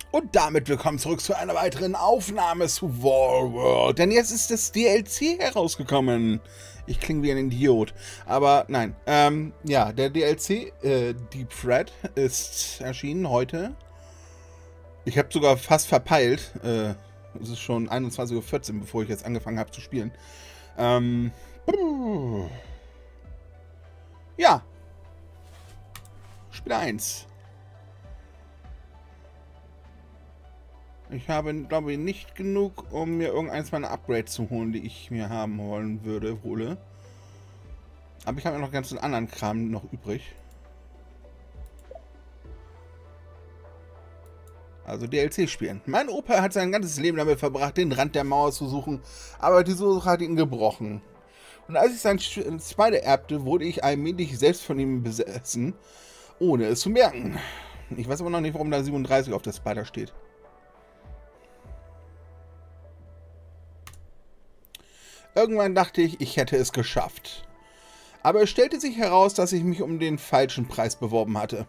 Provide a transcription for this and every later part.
Und damit willkommen zurück zu einer weiteren Aufnahme zu Warworld. Denn jetzt ist das DLC herausgekommen. Ich klinge wie ein Idiot. Aber nein. Ja, der DLC, Deep Threat, ist erschienen heute. Ich habe sogar fast verpeilt. Es ist schon 21:14 Uhr, bevor ich jetzt angefangen habe zu spielen. Ja. Spiel 1. Ich habe, glaube ich, nicht genug, um mir irgendeins meiner Upgrades zu holen, die ich mir haben wollen würde, hole. Aber ich habe ja noch ganz anderen Kram noch übrig. Also DLC spielen. Mein Opa hat sein ganzes Leben damit verbracht, den Rand der Mauer zu suchen, aber die Suche hat ihn gebrochen. Und als ich seinen Spider erbte, wurde ich allmählich selbst von ihm besessen, ohne es zu merken. Ich weiß aber noch nicht, warum da 37 auf der Spider steht. Irgendwann dachte ich, ich hätte es geschafft. Aber es stellte sich heraus, dass ich mich um den falschen Preis beworben hatte.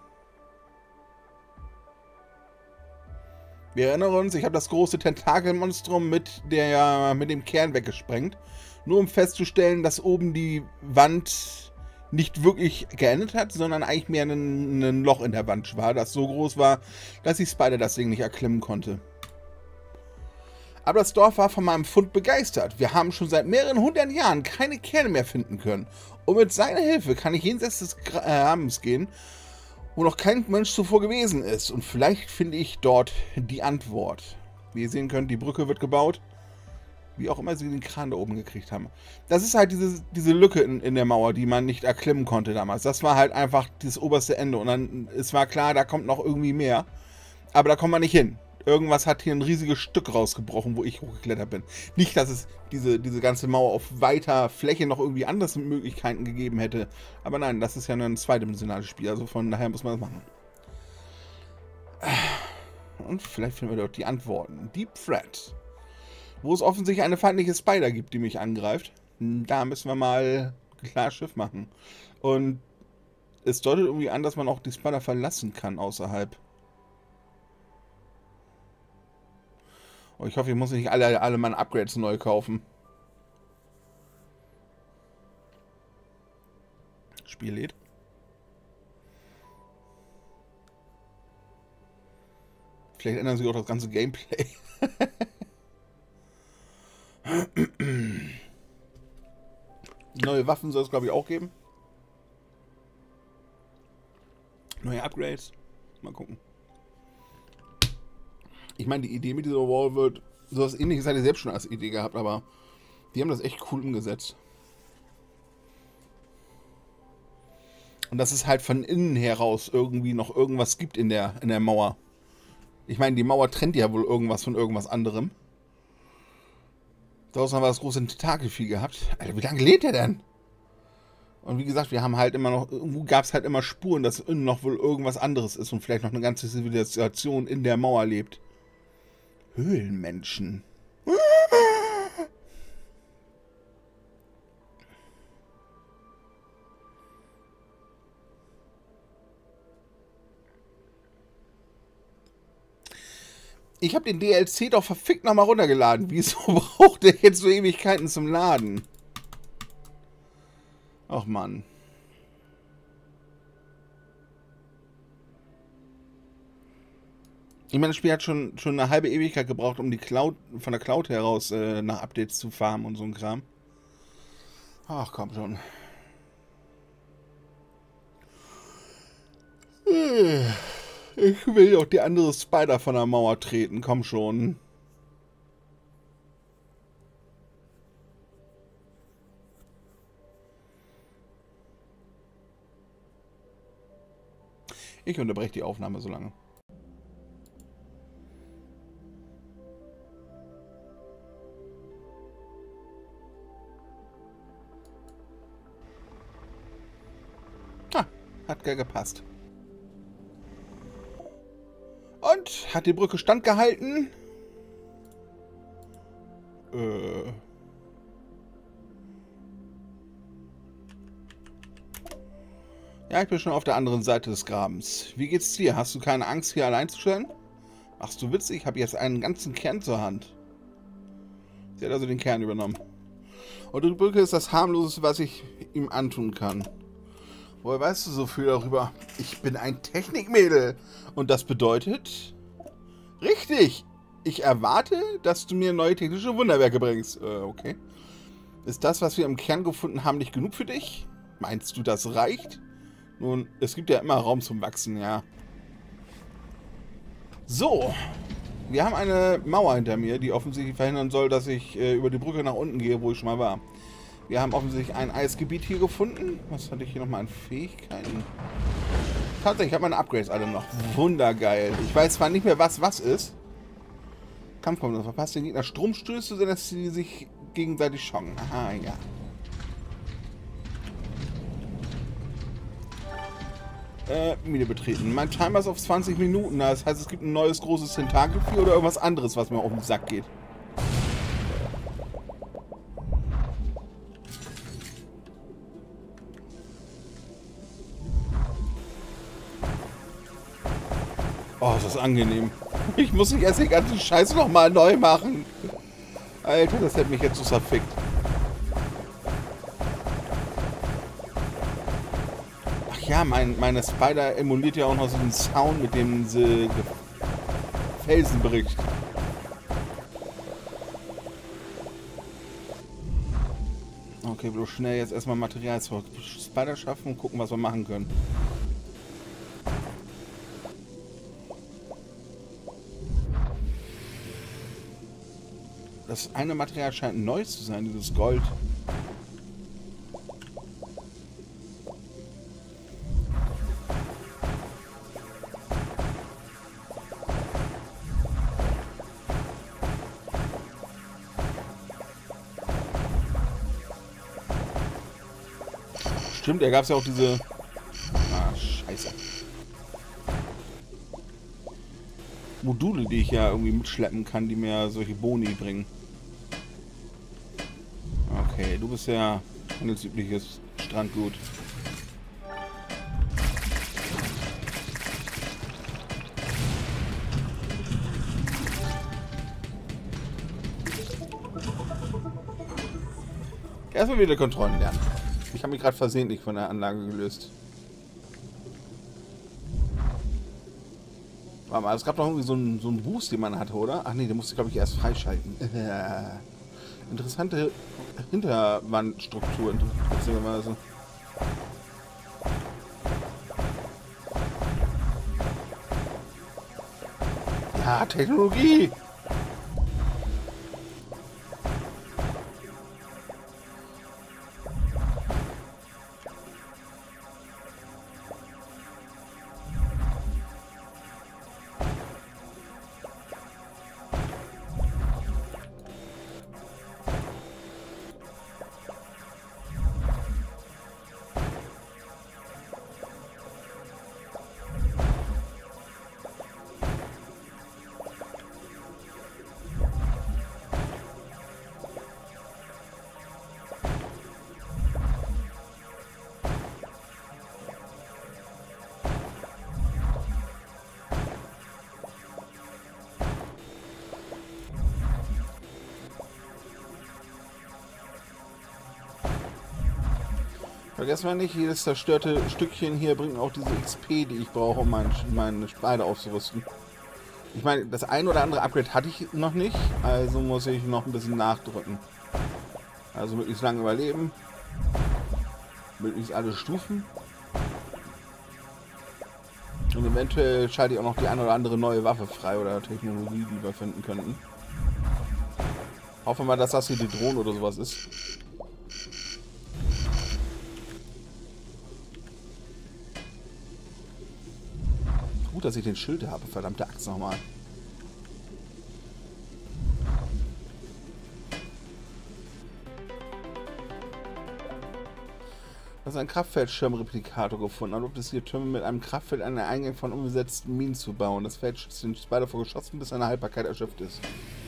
Wir erinnern uns, ich habe das große Tentakelmonstrum mit dem Kern weggesprengt, nur um festzustellen, dass oben die Wand nicht wirklich geendet hat, sondern eigentlich mehr ein Loch in der Wand war, das so groß war, dass die Spider das Ding nicht erklimmen konnte. Aber das Dorf war von meinem Fund begeistert. Wir haben schon seit mehreren 100 Jahren keine Kerne mehr finden können. Und mit seiner Hilfe kann ich jenseits des Grabens gehen, wo noch kein Mensch zuvor gewesen ist. Und vielleicht finde ich dort die Antwort. Wie ihr sehen könnt, die Brücke wird gebaut. Wie auch immer sie den Kran da oben gekriegt haben. Das ist halt diese Lücke in der Mauer, die man nicht erklimmen konnte damals. Das war halt einfach das oberste Ende. Und dann, es war klar, da kommt noch irgendwie mehr. Aber da kommt man nicht hin. Irgendwas hat hier ein riesiges Stück rausgebrochen, wo ich hochgeklettert bin. Nicht, dass es diese ganze Mauer auf weiter Fläche noch irgendwie andere Möglichkeiten gegeben hätte. Aber nein, das ist ja nur ein zweidimensionales Spiel. Also von daher muss man das machen. Und vielleicht finden wir dort die Antworten. Deep Threat. Wo es offensichtlich eine feindliche Spider gibt, die mich angreift. Da müssen wir mal klar Schiff machen. Und es deutet irgendwie an, dass man auch die Spider verlassen kann außerhalb. Ich hoffe, ich muss nicht alle meine Upgrades neu kaufen. Spiel lädt. Vielleicht ändern sich auch das ganze Gameplay. Neue Waffen soll es, glaube ich, auch geben. Neue Upgrades. Mal gucken. Ich meine, die Idee mit dieser Wall wird sowas ähnliches hatte ich selbst schon als Idee gehabt, aber die haben das echt cool umgesetzt. Und dass es halt von innen heraus irgendwie noch irgendwas gibt in der Mauer. Ich meine, die Mauer trennt ja wohl irgendwas von irgendwas anderem. Draußen haben wir das große Tentakelvieh gehabt. Alter, wie lange lädt der denn? Und wie gesagt, wir haben halt immer noch, irgendwo gab es halt immer Spuren, dass innen noch wohl irgendwas anderes ist und vielleicht noch eine ganze Zivilisation in der Mauer lebt. Höhlenmenschen. Ich habe den DLC doch verfickt nochmal runtergeladen. Wieso braucht der jetzt so Ewigkeiten zum Laden? Ach Mann. Ich meine, das Spiel hat schon eine halbe Ewigkeit gebraucht, um die Cloud von der Cloud heraus nach Updates zu farmen und so ein Kram. Ach, komm schon. Ich will doch die andere Spider von der Mauer treten, komm schon. Ich unterbreche die Aufnahme so lange. Hat gepasst. Und hat die Brücke standgehalten? Ja, ich bin schon auf der anderen Seite des Grabens. Wie geht's dir? Hast du keine Angst, hier allein zu stellen? Ach du witzig, ich habe jetzt einen ganzen Kern zur Hand. Sie hat also den Kern übernommen. Und die Brücke ist das harmloseste, was ich ihm antun kann. Woher weißt du so viel darüber? Ich bin ein Technikmädel. Und das bedeutet... Richtig! Ich erwarte, dass du mir neue technische Wunderwerke bringst. Okay. Ist das, was wir im Kern gefunden haben, nicht genug für dich? Meinst du, das reicht? Nun, es gibt ja immer Raum zum Wachsen, ja. So. Wir haben eine Mauer hinter mir, die offensichtlich verhindern soll, dass ich über die Brücke nach unten gehe, wo ich schon mal war. Wir haben offensichtlich ein Eisgebiet hier gefunden. Was hatte ich hier nochmal an Fähigkeiten? Tatsächlich, ich habe meine Upgrades alle noch. Wundergeil. Ich weiß zwar nicht mehr, was ist. Kampfkommandos. Verpasst den Gegner Stromstöße, sodass sie sich gegenseitig schocken. Aha, ja. Mine betreten. Mein Timer ist auf 20 Minuten. Das heißt, es gibt ein neues großes Tentakel für oder irgendwas anderes, was mir auf den Sack geht. Oh, das ist angenehm. Ich muss nicht erst den ganzen Scheiß nochmal neu machen. Alter, das hätte mich jetzt so zerfickt. Ach ja, meine Spider emuliert ja auch noch so den Sound, mit dem sie Felsen bricht. Okay, bloß schnell jetzt erstmal Material zurück. Spider schaffen und gucken, was wir machen können. Das eine Material scheint neu zu sein, dieses Gold. Stimmt, da gab es ja auch diese... Ah, scheiße. Module, die ich ja irgendwie mitschleppen kann, die mir solche Boni bringen. Okay, du bist ja handelsübliches Strandgut. Erstmal wieder Kontrollen lernen. Ich habe mich gerade versehentlich von der Anlage gelöst. Warte mal, es gab doch irgendwie so einen Boost, den man hatte, oder? Ach nee, den musste ich, glaube ich, erst freischalten. Interessante Hinterwandstruktur, beziehungsweise. Ja, Technologie! Vergessen wir nicht, jedes zerstörte Stückchen hier bringt auch diese XP, die ich brauche, um meine Spider aufzurüsten. Ich meine, das ein oder andere Upgrade hatte ich noch nicht, also muss ich noch ein bisschen nachdrücken. Also möglichst lange überleben. Möglichst alle Stufen. Und eventuell schalte ich auch noch die eine oder andere neue Waffe frei oder Technologie, die wir finden könnten. Hoffen wir mal, dass das hier die Drohne oder sowas ist. Gut, dass ich den Schild habe, verdammte Axt nochmal. Das ist ein Kraftfeldschirmreplikator gefunden. Erlaubt es hier Türme mit einem Kraftfeld an den Eingang von umgesetzten Minen zu bauen. Das Feld schützt den Spider vor Geschossen, bis seine Haltbarkeit erschöpft ist.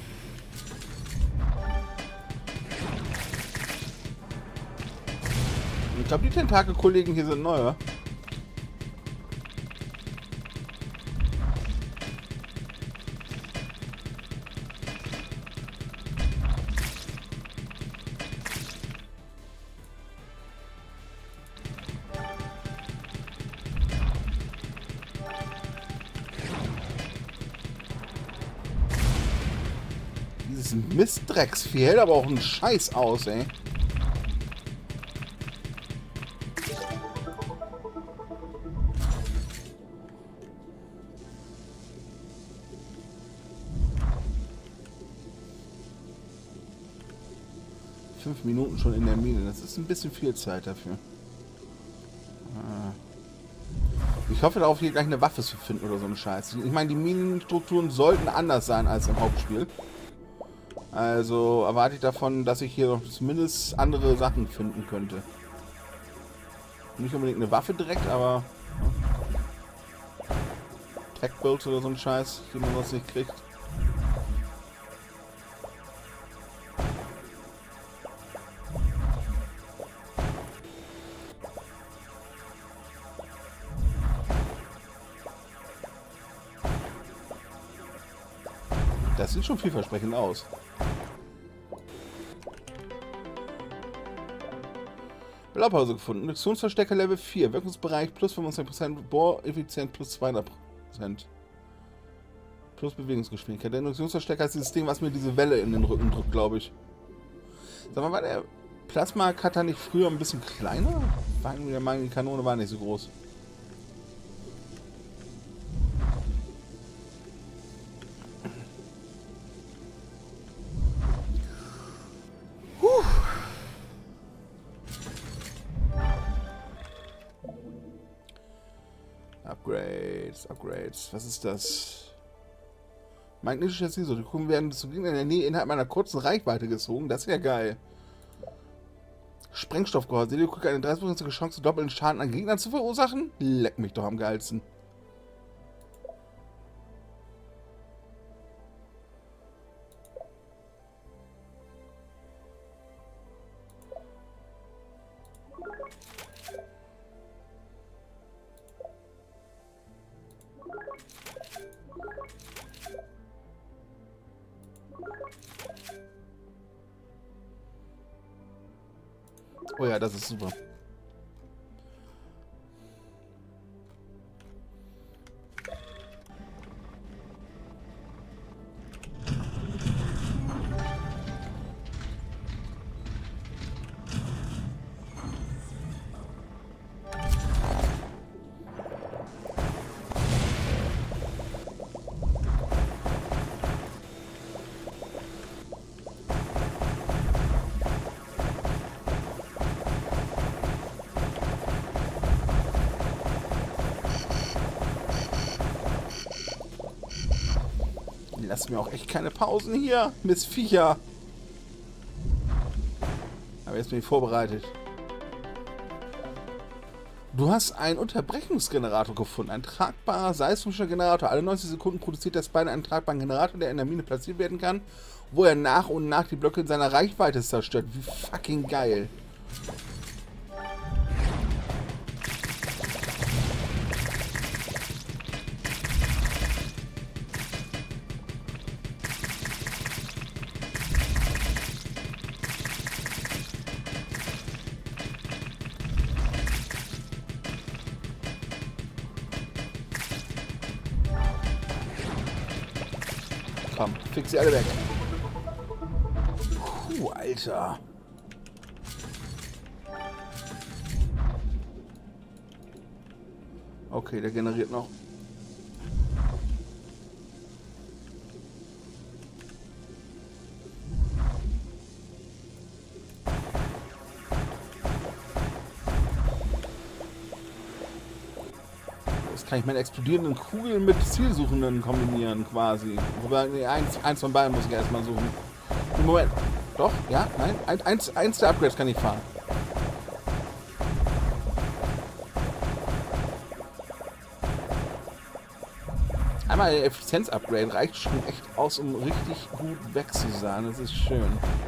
Ich glaube, die Tentakelkollegen hier sind neu. Dieses Mistdrecksvieh hält aber auch einen Scheiß aus, ey. Fünf Minuten schon in der Mine. Das ist ein bisschen viel Zeit dafür. Ich hoffe darauf, hier gleich eine Waffe zu finden oder so ein Scheiß. Ich meine, die Minenstrukturen sollten anders sein als im Hauptspiel. Also erwarte ich davon, dass ich hier noch zumindest andere Sachen finden könnte. Nicht unbedingt eine Waffe direkt, aber Tech-Builds oder so ein Scheiß, den man sonst nicht kriegt. Das sieht schon vielversprechend aus. Blaupause gefunden. Induktionsverstärker Level 4. Wirkungsbereich plus 25%. Bohreffizient plus 200%. Plus Bewegungsgeschwindigkeit. Der Induktionsverstärker ist dieses Ding, was mir diese Welle in den Rücken drückt, glaube ich. Sag mal, war der Plasma-Cutter nicht früher ein bisschen kleiner? War irgendwie der Meinung, die Kanone war nicht so groß. Upgrades. Was ist das? Magnetischer Sensor. Die Kugeln werden zu Gegnern in der Nähe innerhalb meiner kurzen Reichweite gezogen. Das ist ja geil. Sprengstoffgehäuse. Die Kugel eine 30% Chance, doppelten Schaden an Gegnern zu verursachen? Leck mich doch am geilsten. Oh ja, das ist super. Lass mir auch echt keine Pausen hier, Missviecher. Aber jetzt bin ich vorbereitet. Du hast einen Unterbrechungsgenerator gefunden. Ein tragbarer seismischer Generator. Alle 90 Sekunden produziert der Spine einen tragbaren Generator, der in der Mine platziert werden kann, wo er nach und nach die Blöcke in seiner Reichweite zerstört. Wie fucking geil. Komm, fix sie alle weg. Puh, Alter. Okay, der generiert noch. Kann ich meine explodierenden Kugeln mit Zielsuchenden kombinieren, quasi. Wobei, nee, eins von beiden muss ich erstmal suchen. Moment. Doch? Ja? Nein? Eins der Upgrades kann ich fahren. Einmal ein Effizienz-Upgrade reicht schon echt aus, um richtig gut weg zu sein. Das ist schön.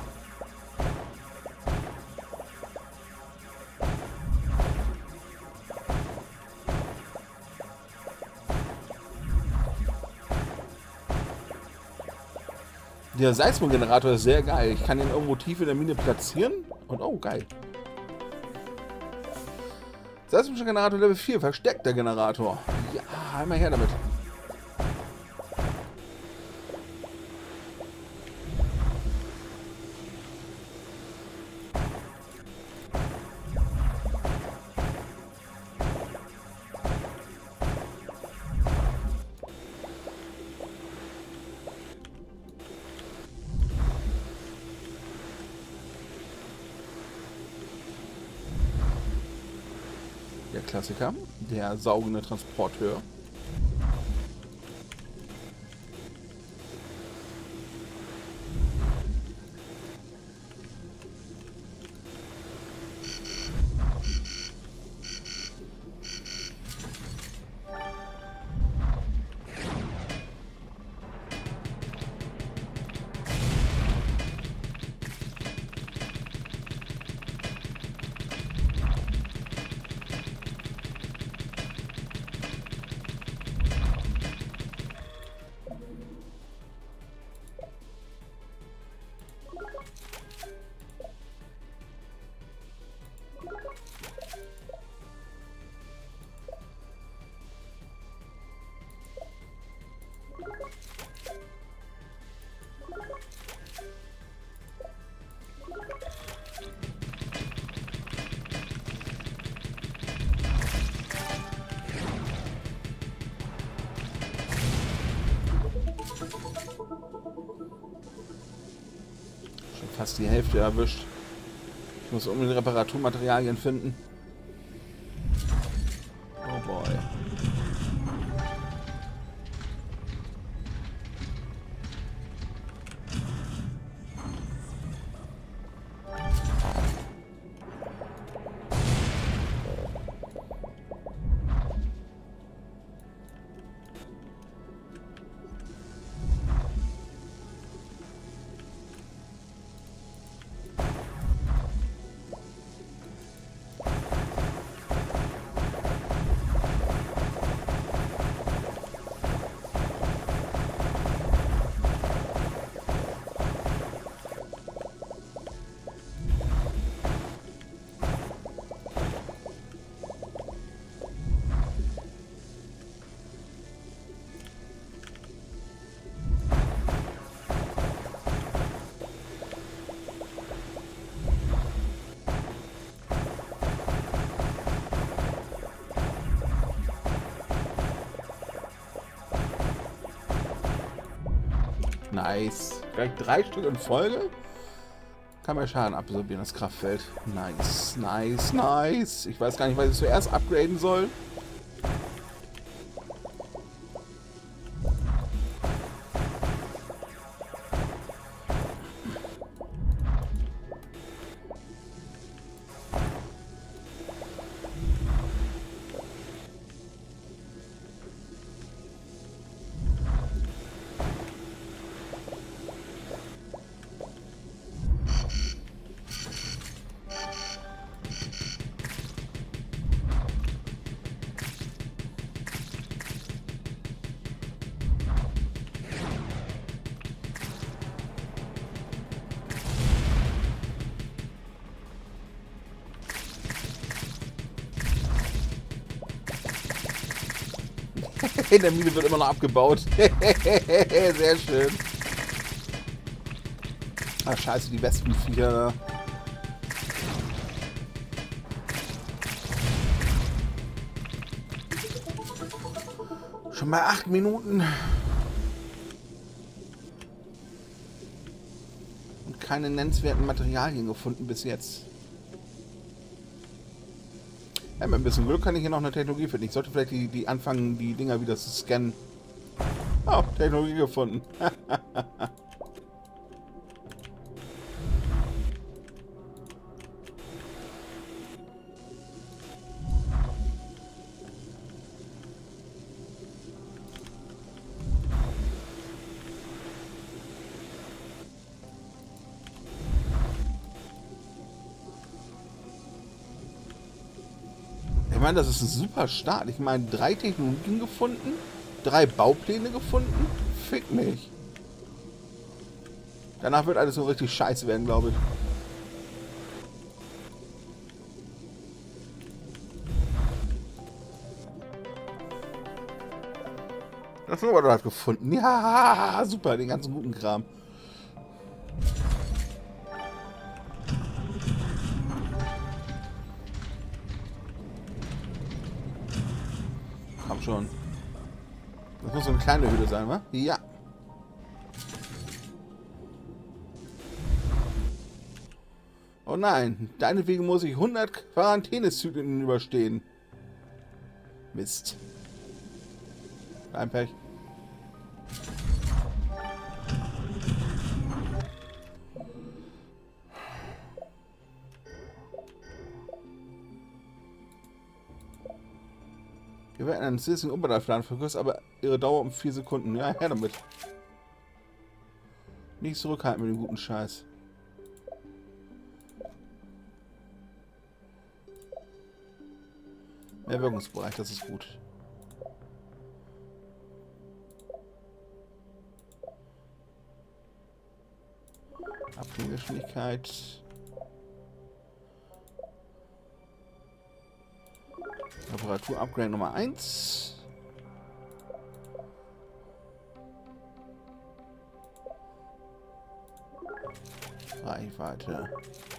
Der Seismogenerator ist sehr geil. Ich kann ihn irgendwo tief in der Mine platzieren. Und oh, geil. Seismischer Generator Level 4. Verstärkter Generator. Ja, einmal her damit. Klassiker, der saugende Transporteur. Fast die Hälfte erwischt. Ich muss unbedingt Reparaturmaterialien finden. Oh boy. Nice. Gleich 3 Stück in Folge. Kann man Schaden absorbieren, das Kraftfeld. Nice, nice, nice. Ich weiß gar nicht, was ich zuerst upgraden soll. In der Mine wird immer noch abgebaut. Sehr schön. Ah, scheiße, die Wespenviecher. Schon mal 8 Minuten. Und keine nennenswerten Materialien gefunden bis jetzt. Ja, mit ein bisschen Glück kann ich hier noch eine Technologie finden. Ich sollte vielleicht die anfangen, die Dinger wieder zu scannen. Oh, Technologie gefunden. Ich meine, das ist ein super Start. Ich meine, 3 Technologien gefunden, 3 Baupläne gefunden. Fick mich. Danach wird alles so richtig scheiße werden, glaube ich. Das Snowboard hat gefunden. Ja, super, den ganzen guten Kram. Komm schon. Das muss so eine kleine Höhle sein, wa? Ja. Oh nein, deinetwegen muss ich 100 Quarantänezyklen überstehen. Mist. Ein Pech. Wir werden einen zusätzlichen Umbedarfplan verkürzt, aber ihre Dauer um 4 Sekunden. Ja, her damit. Nicht zurückhalten mit dem guten Scheiß. Mehr Wirkungsbereich, das ist gut. Abklinggeschwindigkeit. Reparatur-Upgrade Nummer 1. Reichweite.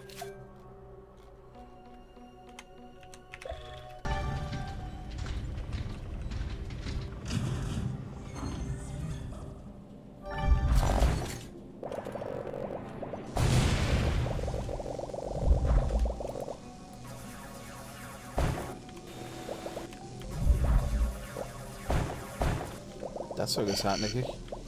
Das Zeug ist hartnäckig.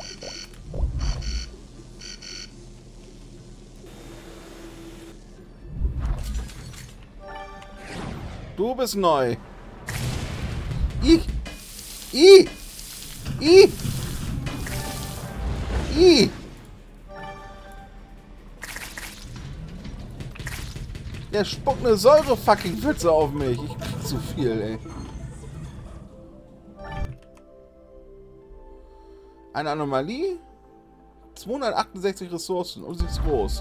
Du bist neu. I. Der spuckt eine Säure-Fucking-Pfütze auf mich. Ich krieg zu viel, ey. Eine Anomalie? 268 Ressourcen und sie ist groß.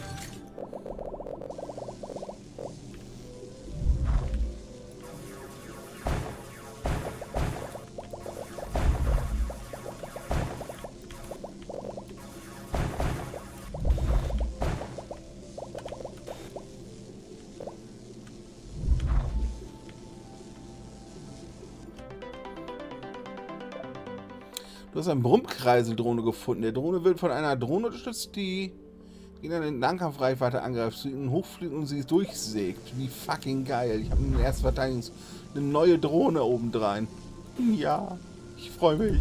Du hast eine Brummkreiseldrohne gefunden. Der Drohne wird von einer Drohne unterstützt, die in eine Nahkampfreichweite angreift, zu ihnen hochfliegt und sie durchsägt. Wie fucking geil. Ich habe eine Erstverteidigungs... eine neue Drohne obendrein. Ja, ich freue mich.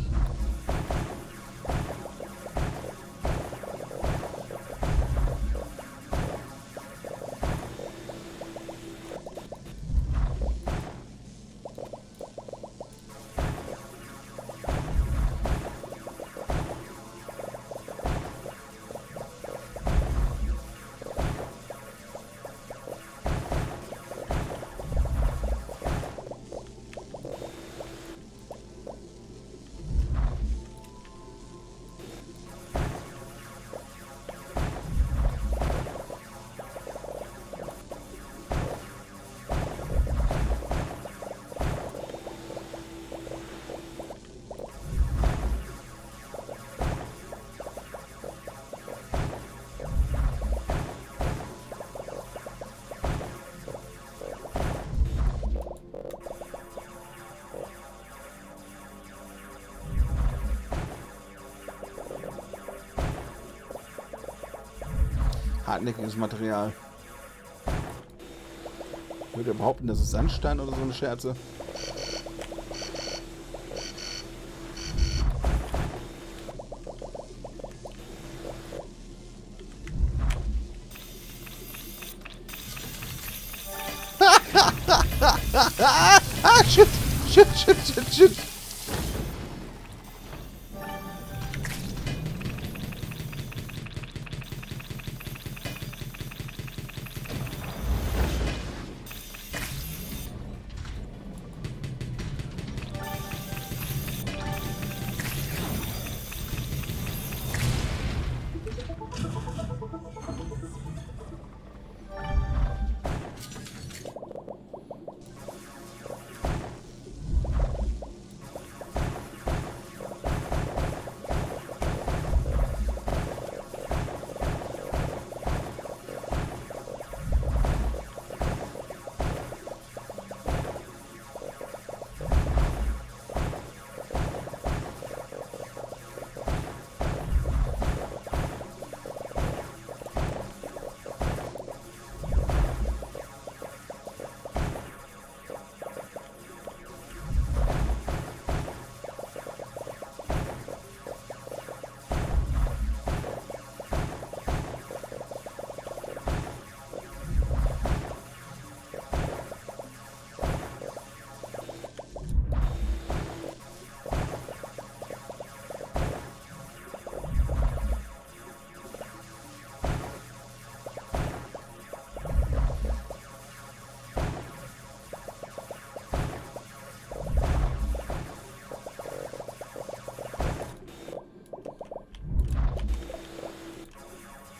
Hartnäckiges Material. Ich würde behaupten, das ist Sandstein oder so eine Scherze. Ah, shit! Shit!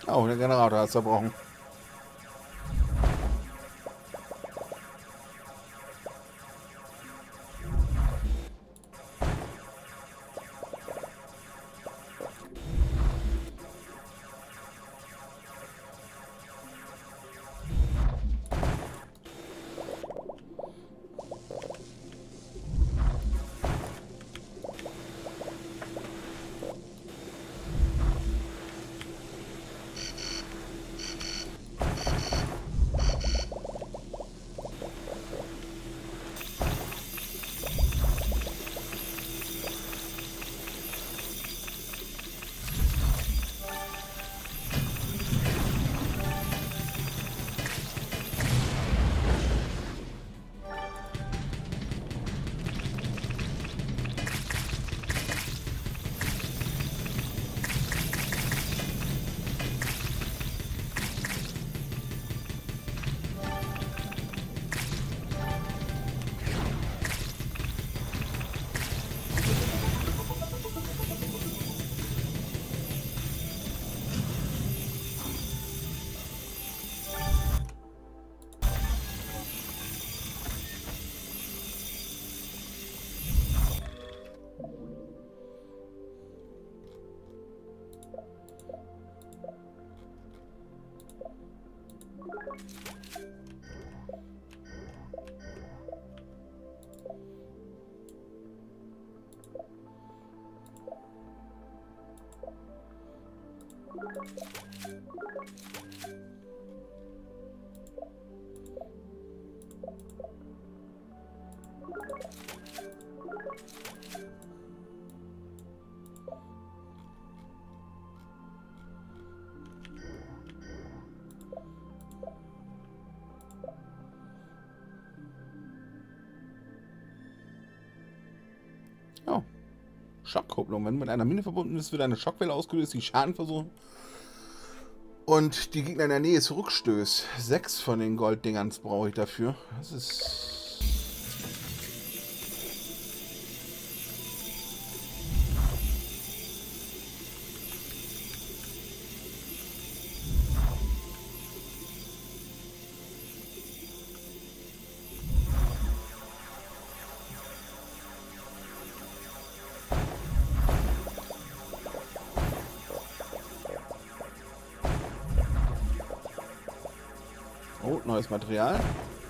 Oh, der Generator hat zerbrochen. Oh. Schockkupplung. Wenn mit einer Mine verbunden ist, wird eine Schockwelle ausgelöst, die Schaden versuchen und die Gegner in der Nähe zurückstößt. 6 von den Golddingerns brauche ich dafür. Das ist... Oh, neues Material.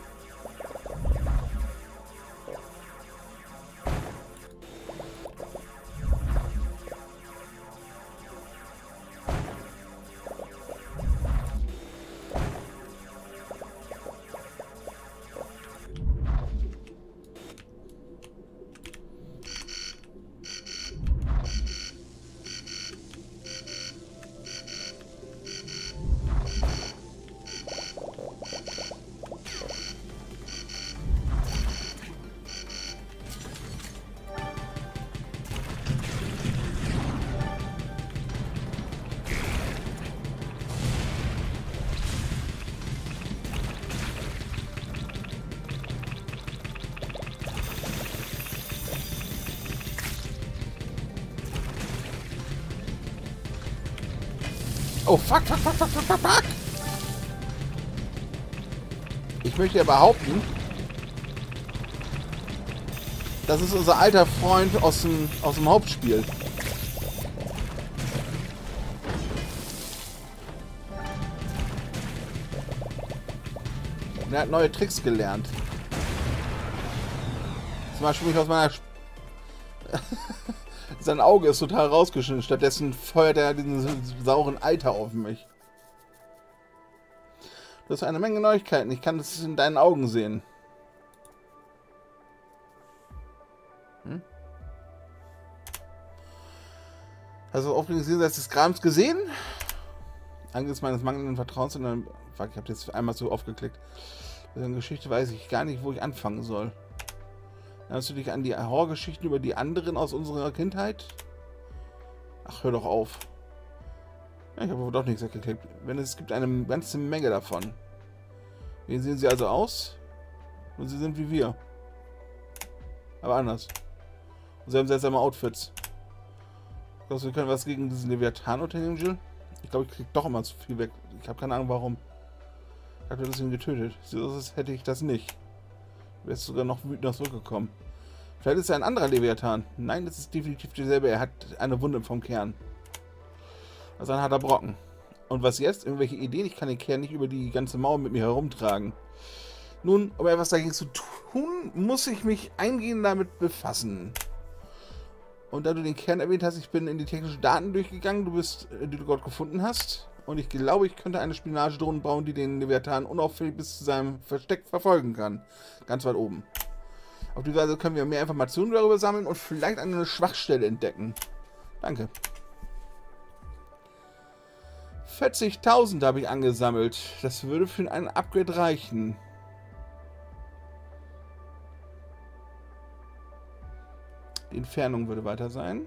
Oh, fuck. Ich möchte ja behaupten, das ist unser alter Freund aus dem Hauptspiel. Und er hat neue Tricks gelernt. Zum Beispiel mich aus meiner... Sein Auge ist total rausgeschnitten. Stattdessen feuert er diesen sauren Eiter auf mich. Du hast eine Menge Neuigkeiten. Ich kann es in deinen Augen sehen. Hm? Hast du Aufregung des Grams gesehen? Angesichts meines mangelnden Vertrauens und dann... Fuck, ich habe jetzt einmal so aufgeklickt. Bei der Geschichte weiß ich gar nicht, wo ich anfangen soll. Erinnerst du dich an die Horrorgeschichten über die anderen aus unserer Kindheit? Ach, hör doch auf. Ja, ich habe aber doch nichts geklickt. Es gibt eine ganze Menge davon. Wie sehen sie also aus? Und sie sind wie wir. Aber anders. Und sie haben seltsame Outfits. Glaubst du, wir können was gegen diesen Leviathan unternehmen, Jill? Ich glaube, ich krieg doch immer zu viel weg. Ich habe keine Ahnung, warum. Ich habe das ihn getötet. So hätte ich das nicht. Du wärst sogar noch wütender zurückgekommen. Vielleicht ist er ein anderer Leviathan. Nein, das ist definitiv derselbe. Er hat eine Wunde vom Kern. Also ein harter Brocken. Und was jetzt? Irgendwelche Ideen? Ich kann den Kern nicht über die ganze Mauer mit mir herumtragen. Nun, um etwas dagegen zu tun, muss ich mich eingehend damit befassen. Und da du den Kern erwähnt hast, ich bin in die technischen Daten durchgegangen, die du dort gefunden hast. Und ich glaube, ich könnte eine Spionagedrohne bauen, die den Leviathan unauffällig bis zu seinem Versteck verfolgen kann. Ganz weit oben. Auf die Weise können wir mehr Informationen darüber sammeln und vielleicht eine Schwachstelle entdecken. Danke. 40.000 habe ich angesammelt. Das würde für ein Upgrade reichen. Die Entfernung würde weiter sein.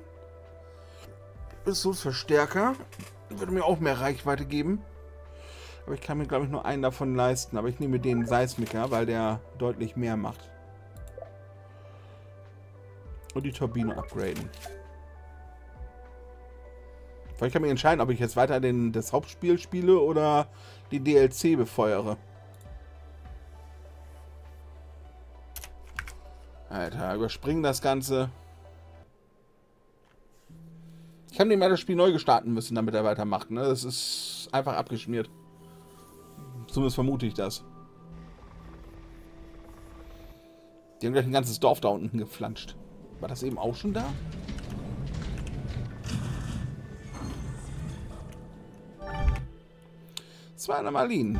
Verstärker würde mir auch mehr Reichweite geben. Aber ich kann mir, glaube ich, nur einen davon leisten. Aber ich nehme den Seismiker, weil der deutlich mehr macht. Und die Turbine upgraden. Vielleicht kann ich entscheiden, ob ich jetzt weiter das Hauptspiel spiele oder die DLC befeuere. Alter, überspringen das Ganze. Ich habe nicht mehr das Spiel neu gestarten müssen, damit er weitermacht. Ne? Das ist einfach abgeschmiert. Zumindest vermute ich das. Die haben gleich ein ganzes Dorf da unten geflanscht. War das eben auch schon da? Zwei Anomalien.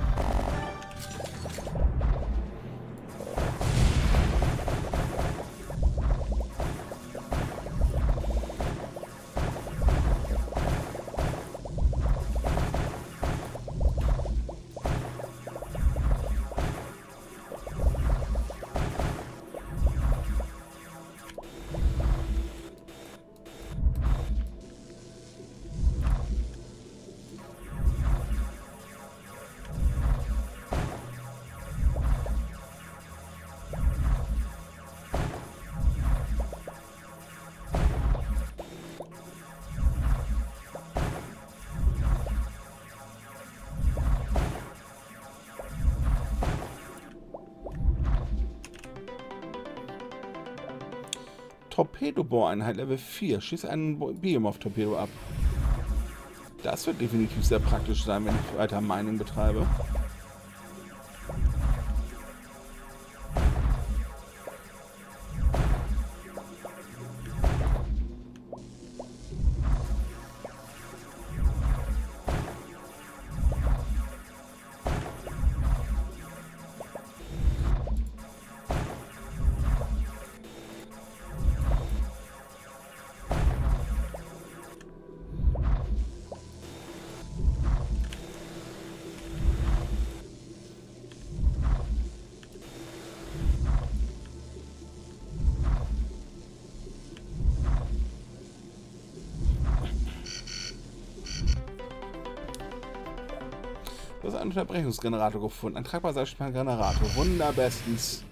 Torpedobohreinheit Level 4. Schieß einen Behemoth-Torpedo ab. Das wird definitiv sehr praktisch sein, wenn ich weiter Mining betreibe. Du hast einen Unterbrechungsgenerator gefunden. Ein tragbarer Generator. Wunderbestens.